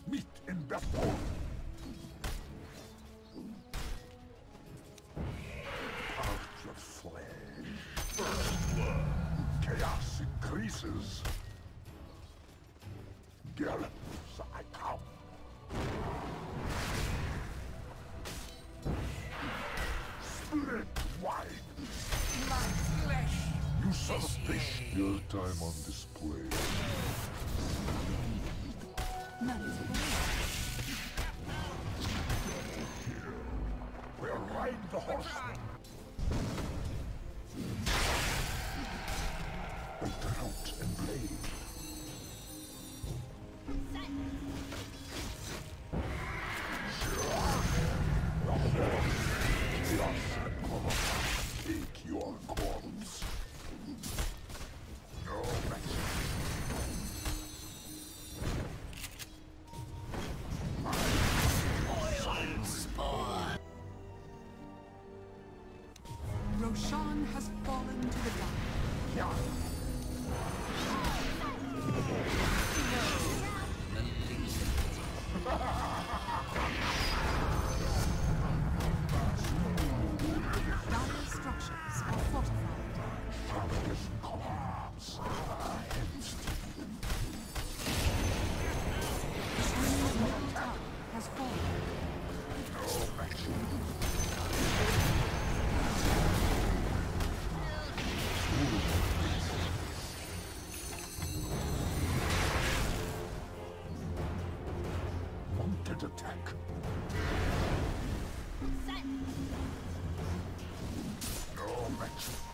Meet in battle. Purge your flame. First blood. Chaos increases. Gallons, I count. Split wide. My flesh. You son of fish. Your time on display. We'll ride the horseman. With rout and blade. Take your corpse. No match. Roshan has fallen to the ground. Yeah. Dire structures are fortified. Fabulous collapse. Enemy's middle tower has fallen. No match. Mounted attack. No match.